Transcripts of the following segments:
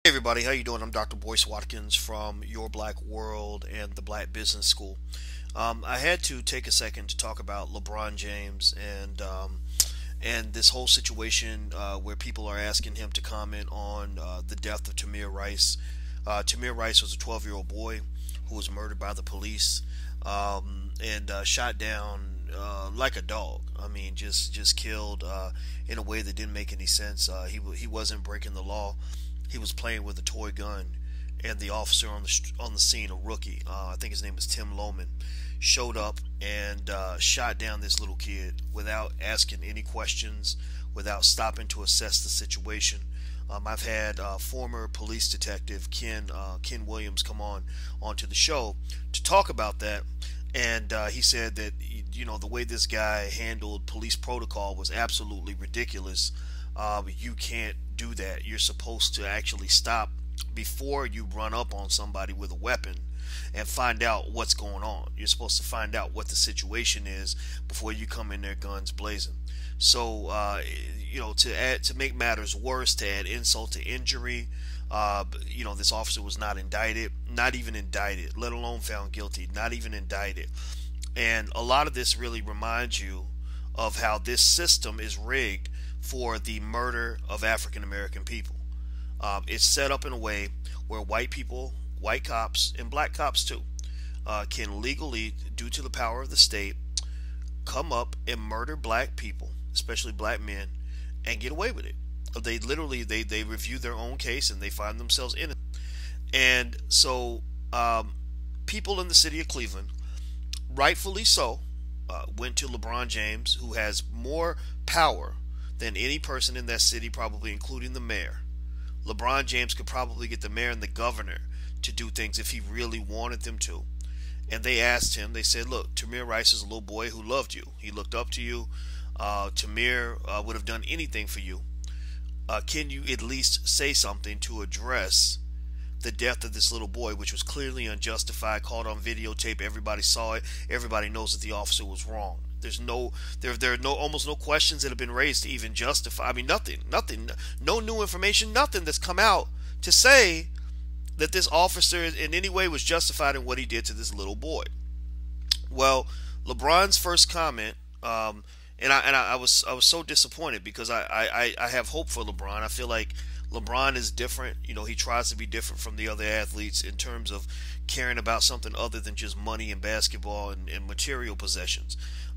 Hey everybody, how you doing? I'm Dr. Boyce Watkins from Your Black World and the Black Business School. I had to take a second to talk about LeBron James and this whole situation where people are asking him to comment on the death of Tamir Rice. Tamir Rice was a 12-year-old boy who was murdered by the police and shot down like a dog. I mean, just killed in a way that didn't make any sense. He wasn't breaking the law. He was playing with a toy gun, and the officer on the scene, a rookie, I think his name is Tim Lohman, showed up and shot down this little kid without asking any questions, without stopping to assess the situation. I've had former police detective Ken Williams come onto the show to talk about that, and he said that the way this guy handled police protocol was absolutely ridiculous. You can't do that. You're supposed to actually stop before you run up on somebody with a weapon and find out what's going on. You're supposed to find out what the situation is before you come in there guns blazing. So to make matters worse, to add insult to injury, this officer was not indicted, not even indicted, let alone found guilty, not even indicted. And a lot of this really reminds you of how this system is rigged for the murder of African American people. It's set up in a way where white people, white cops, and black cops too, can legally, due to the power of the state, come up and murder black people, especially black men, and get away with it. They literally they review their own case and they find themselves in it. And so people in the city of Cleveland, rightfully so, went to LeBron James, who has more power than any person in that city, probably including the mayor. LeBron James could probably get the mayor and the governor to do things if he really wanted them to. And they asked him, they said, look, Tamir Rice is a little boy who loved you. He looked up to you. Tamir would have done anything for you. Can you at least say something to address the death of this little boy, which was clearly unjustified, caught on videotape, everybody saw it, everybody knows that the officer was wrong. There are almost no questions that have been raised to even justify. I mean, nothing, no new information, nothing that's come out to say that this officer in any way was justified in what he did to this little boy. Well, LeBron's first comment, and I was so disappointed because I have hope for LeBron. I feel like LeBron is different. He tries to be different from the other athletes in terms of caring about something other than just money and basketball and material possessions.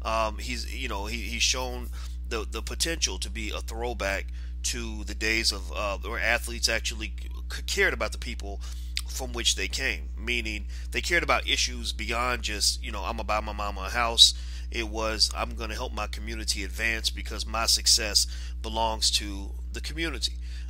He's shown the potential to be a throwback to the days of where athletes actually cared about the people from which they came, meaning they cared about issues beyond just I'm gonna buy my mama a house. It was, I'm gonna help my community advance because my success belongs to the community.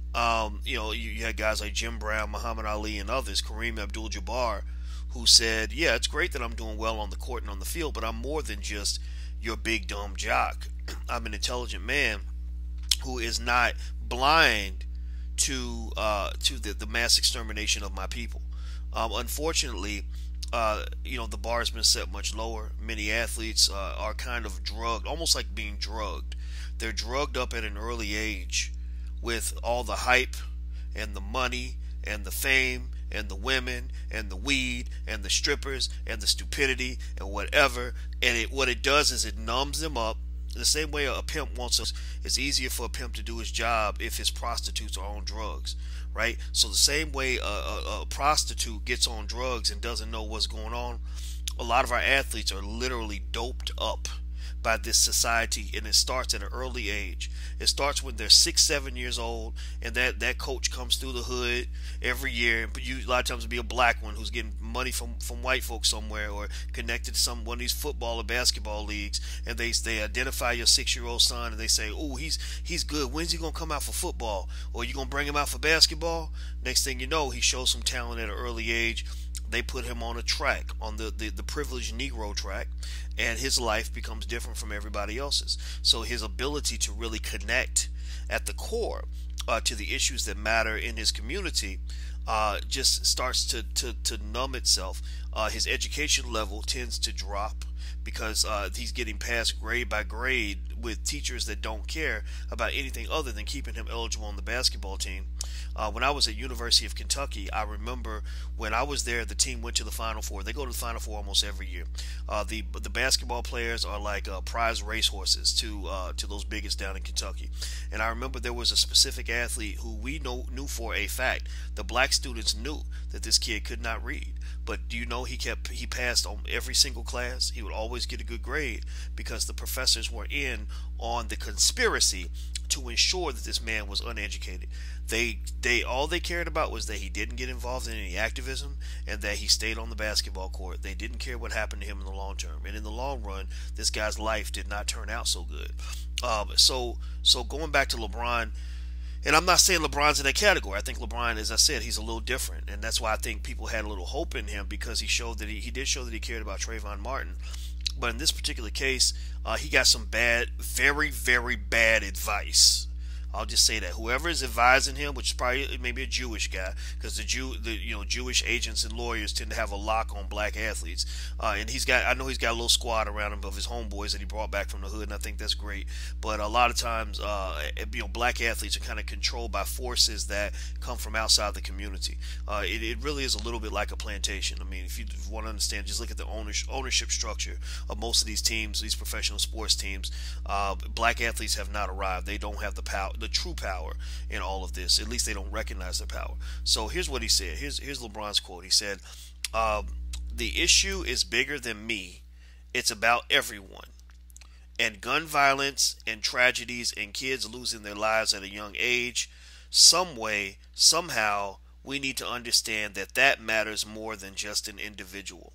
You had guys like Jim Brown, Muhammad Ali, and others, Kareem Abdul-Jabbar, who said, yeah, it's great that I'm doing well on the court and on the field, but I'm more than just your big dumb jock. I'm an intelligent man who is not blind to the mass extermination of my people. Unfortunately, the bar has been set much lower. Many athletes are kind of drugged, almost like being drugged. They're drugged up at an early age with all the hype and the money and the fame and the women and the weed and the strippers and the stupidity and whatever. And what it does is it numbs them up. The same way a pimp wants us, it's easier for a pimp to do his job if his prostitutes are on drugs, right? So the same way a prostitute gets on drugs and doesn't know what's going on, a lot of our athletes are literally doped up by this society, and it starts at an early age. It starts when they're 6, 7 years old, and that coach comes through the hood every year. But a lot of times it'll be a black one who's getting money from white folks somewhere, or connected to one of these football or basketball leagues, and they identify your 6-year-old son, and they say, oh, he's good. When's he gonna come out for football? Or you gonna bring him out for basketball? Next thing you know, he shows some talent at an early age. They put him on a track, on the privileged Negro track, and his life becomes different from everybody else's. So his ability to really connect at the core to the issues that matter in his community just starts to numb itself. His education level tends to drop. because he's getting passed grade by grade with teachers that don't care about anything other than keeping him eligible on the basketball team. When I was at University of Kentucky, I remember when I was there, the team went to the Final Four. They go to the Final Four almost every year. The basketball players are like prize racehorses to those biggest down in Kentucky. And I remember there was a specific athlete who we knew for a fact the black students knew that this kid could not read. But do you know he passed on every single class? He would always get a good grade because the professors were in on the conspiracy to ensure that this man was uneducated. All they cared about was that he didn't get involved in any activism and that he stayed on the basketball court. They didn't care what happened to him in the long term. And in the long run, this guy's life did not turn out so good. So going back to LeBron, and I'm not saying LeBron's in that category. I think LeBron, as I said, he's a little different, and that's why I think people had a little hope in him because he showed that he did show that he cared about Trayvon Martin. But in this particular case, he got some very, very bad advice. I'll just say that whoever is advising him, which is probably maybe a Jewish guy, because Jewish agents and lawyers tend to have a lock on black athletes, and I know he's got a little squad around him of his homeboys that he brought back from the hood, and I think that's great. But a lot of times, black athletes are kind of controlled by forces that come from outside the community. It really is a little bit like a plantation. I mean, if you want to understand, just look at the ownership structure of most of these teams, these professional sports teams. Black athletes have not arrived. They don't have the power, the true power in all of this. At least they don't recognize their power. So here's what he said. Here's LeBron's quote. He said, "The issue is bigger than me. It's about everyone. And gun violence and tragedies and kids losing their lives at a young age, some way, somehow, we need to understand that matters more than just an individual."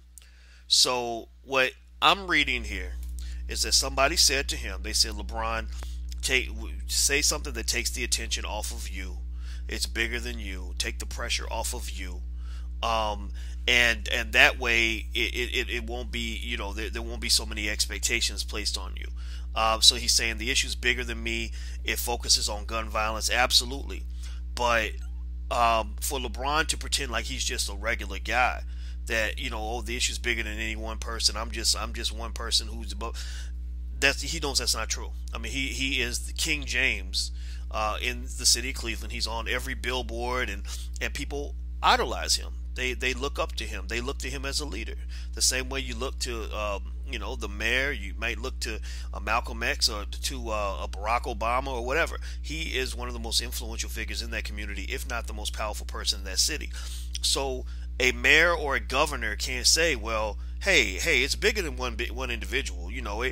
So what I'm reading here is that somebody said to him, they said, LeBron, say something that takes the attention off of you. It's bigger than you. Take the pressure off of you. And that way it won't be, there won't be so many expectations placed on you. So he's saying the issue is bigger than me. It focuses on gun violence. Absolutely. But for LeBron to pretend like he's just a regular guy, that, the issue is bigger than any one person. I'm just one person who's above. He knows that's not true. I mean, he is the King James in the city of Cleveland. He's on every billboard, and people idolize him. They look up to him. They look to him as a leader. The same way you look to the mayor, you might look to Malcolm X or to Barack Obama or whatever. He is one of the most influential figures in that community, if not the most powerful person in that city. So a mayor or a governor can't say, well, hey, it's bigger than one individual.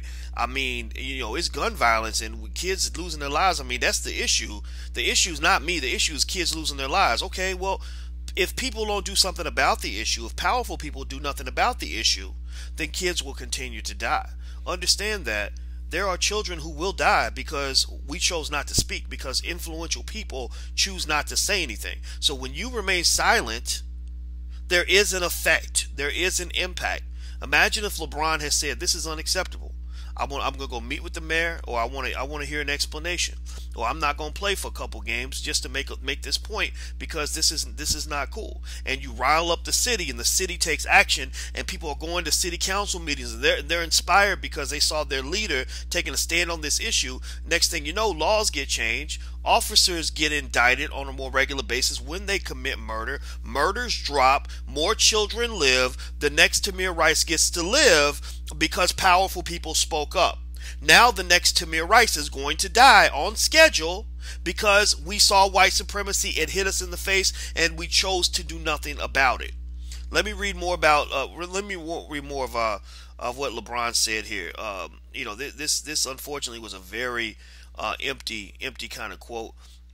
It's gun violence and kids losing their lives. I mean, that's the issue. The issue is not me. The issue is kids losing their lives. Okay, well, if people don't do something about the issue, if powerful people do nothing about the issue, then kids will continue to die. Understand that there are children who will die because we chose not to speak, because influential people choose not to say anything. So when you remain silent, there is an effect. There is an impact. Imagine if LeBron has said, this is unacceptable. I'm going to go meet with the mayor, or I want to hear an explanation, or I'm not going to play for a couple games just to make this point because this is not cool. And you rile up the city, and the city takes action, and people are going to city council meetings, and they're inspired because they saw their leader taking a stand on this issue. Next thing you know, laws get changed. Officers get indicted on a more regular basis when they commit murder. Murders drop. More children live. The next Tamir Rice gets to live because powerful people spoke up. Now the next Tamir Rice is going to die on schedule because we saw white supremacy. It hit us in the face, and we chose to do nothing about it. Let me read more about. Let me read more of what LeBron said here. This unfortunately was a very empty kind of quote.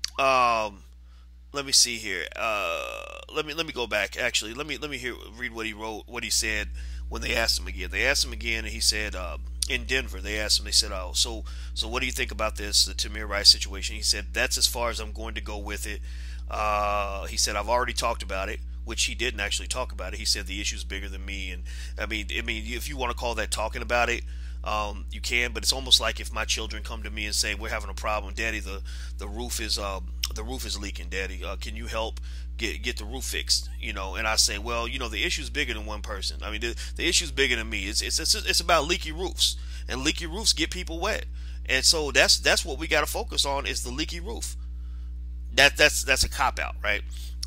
Let me see here. Let me go back. Actually, let me read what he wrote, what he said when they asked him again. They asked him again, and he said, in Denver, they asked him. They said, "Oh, so what do you think about this, the Tamir Rice situation?" He said, "That's as far as I'm going to go with it." He said, "I've already talked about it," which he didn't actually talk about it. He said the issue's bigger than me, and I mean, if you want to call that talking about it, You can, but it's almost like if my children come to me and say, "We're having a problem, Daddy. The roof is leaking, Daddy. Can you help get the roof fixed?" And I say, "Well, the issue's bigger than one person. I mean, the issue's bigger than me. It's about leaky roofs, and leaky roofs get people wet, and so that's what we got to focus on is the leaky roof. That's a cop out, right?"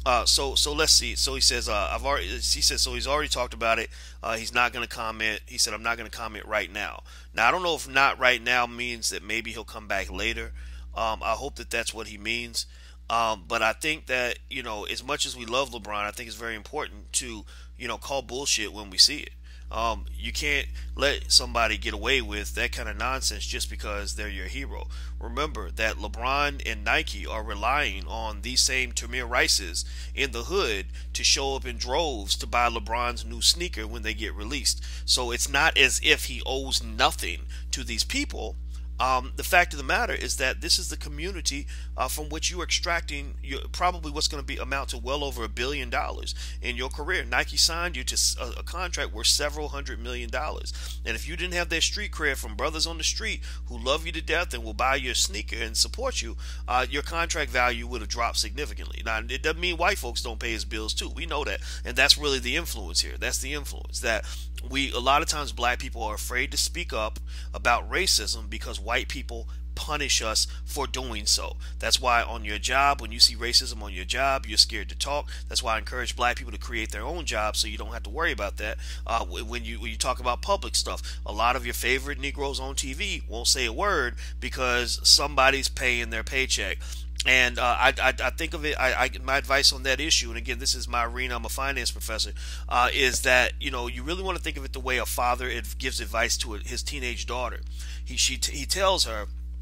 So let's see. So he says, he says, so he's already talked about it. He's not going to comment. He said, "I'm not going to comment right now." Now, I don't know if not right now means that maybe he'll come back later. I hope that that's what he means. But I think that, as much as we love LeBron, I think it's very important to, call bullshit when we see it. You can't let somebody get away with that kind of nonsense just because they're your hero. Remember that LeBron and Nike are relying on these same Tamir Rices in the hood to show up in droves to buy LeBron's new sneaker when they get released. So it's not as if he owes nothing to these people. The fact of the matter is that this is the community from which you're extracting probably what's going to be amount to well over $1 billion in your career. Nike signed you to a contract worth several $100 million, and if you didn't have that street cred from brothers on the street who love you to death and will buy your sneaker and support you, your contract value would have dropped significantly. Now, it doesn't mean white folks don't pay his bills too. We know that, and that's really the influence here. That's the influence that a lot of times black people are afraid to speak up about racism because white people punish us for doing so. That's why on your job, when you see racism on your job, you're scared to talk. That's why I encourage black people to create their own jobs so you don't have to worry about that. When you talk about public stuff, a lot of your favorite Negroes on TV won't say a word because somebody's paying their paycheck. And I think of it, my advice on that issue, and again, this is my arena, I'm a finance professor, is that, you really want to think of it the way a father gives advice to his teenage daughter. He tells her,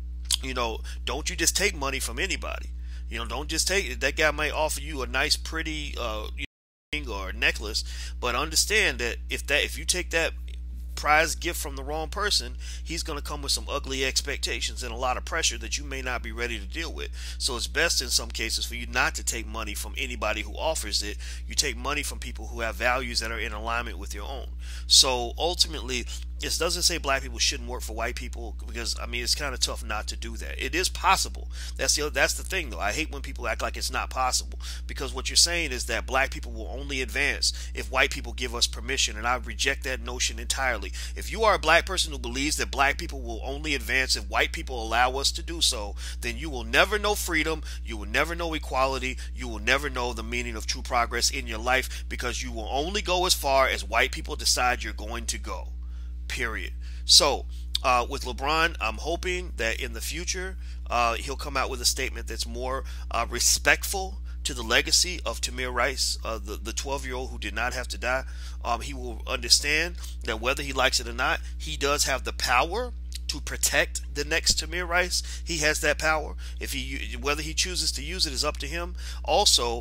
don't you just take money from anybody. Don't just take it. That guy might offer you a nice, pretty ring or necklace, but understand that if you take that prize gift from the wrong person, he's going to come with some ugly expectations and a lot of pressure that you may not be ready to deal with. So it's best in some cases for you not to take money from anybody who offers it. You take money from people who have values that are in alignment with your own. So ultimately, it doesn't say black people shouldn't work for white people, because it's kind of tough not to do that. It is possible. That's the thing, though. I hate when people act like it's not possible, because what you're saying is that black people will only advance if white people give us permission, and I reject that notion entirely. If you are a black person who believes that black people will only advance if white people allow us to do so, then you will never know freedom, you will never know equality, you will never know the meaning of true progress in your life, because you will only go as far as white people decide you're going to go. Period. So with LeBron, I'm hoping that in the future he'll come out with a statement that's more respectful to the legacy of Tamir Rice, the 12-year-old who did not have to die. He will understand that whether he likes it or not, he does have the power to protect the next Tamir Rice. He has that power. Whether he chooses to use it is up to him. Also,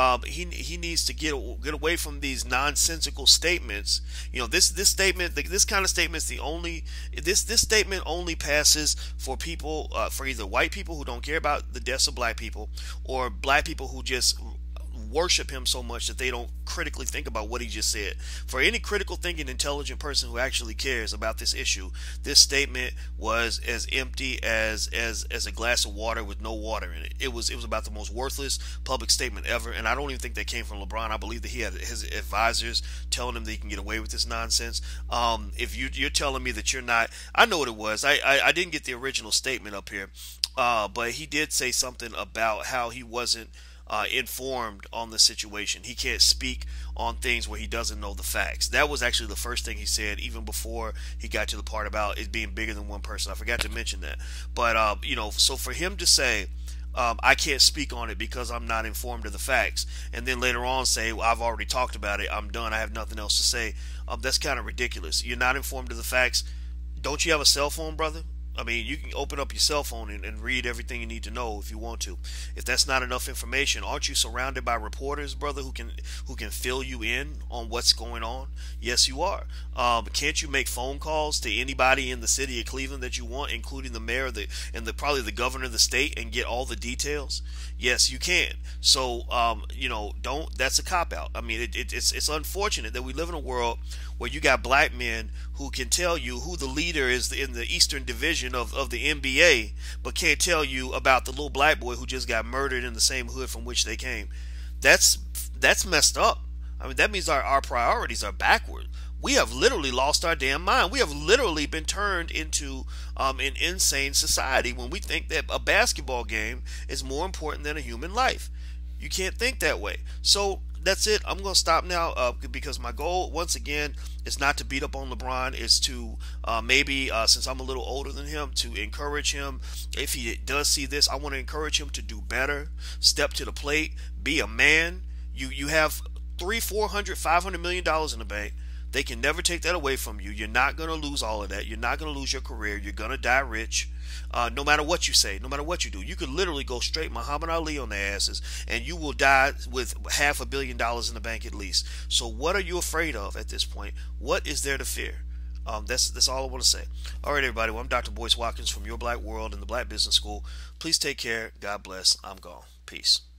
he needs to get away from these nonsensical statements. This kind of statement is this statement only passes for people, for either white people who don't care about the deaths of black people, or black people who just worship him so much that they don't critically think about what he just said. For any critical thinking, intelligent person who actually cares about this issue, this statement was as empty as a glass of water with no water in it. It was about the most worthless public statement ever, and I don't even think that came from LeBron. I believe that he had his advisors telling him that he can get away with this nonsense. If you're telling me that you're not, I know what it was. I didn't get the original statement up here, but he did say something about how he wasn't informed on the situation. He can't speak on things where he doesn't know the facts. That was actually the first thing he said, even before he got to the part about it being bigger than one person. I forgot to mention that. But so for him to say, I can't speak on it because I'm not informed of the facts, and then later on say, well, I've already talked about it, I'm done, I have nothing else to say, that's kind of ridiculous. You're not informed of the facts. Don't you have a cell phone, brother? I mean, you can open up your cell phone and read everything you need to know if you want to. If that's not enough information, aren't you surrounded by reporters, brother, who can fill you in on what's going on? Yes, you are. Can't you make phone calls to anybody in the city of Cleveland that you want, including the mayor and probably the governor of the state, and get all the details? Yes, you can. So, don't. That's a cop out. I mean, it's unfortunate that we live in a world where you got black men who can tell you who the leader is in the Eastern Division of the NBA, but can't tell you about the little black boy who just got murdered in the same hood from which they came. That's messed up. I mean, that means our priorities are backward. We have literally lost our damn mind. We have literally been turned into an insane society when we think that a basketball game is more important than a human life. You can't think that way. So that's it. I'm going to stop now because my goal, once again, is not to beat up on LeBron. Is to maybe, since I'm a little older than him, to encourage him. If he does see this, I want to encourage him to do better. Step to the plate. Be a man. You have $300, $400, $500 million in the bank. They can never take that away from you. You're not going to lose all of that. You're not going to lose your career. You're going to die rich. No matter what you say, no matter what you do, you could literally go straight Muhammad Ali on their asses, and you will die with $500 million in the bank at least. So what are you afraid of at this point? What is there to fear? That's all I want to say. All right, everybody. Well, I'm Dr. Boyce Watkins from Your Black World and the Black Business School. Please take care. God bless. I'm gone. Peace.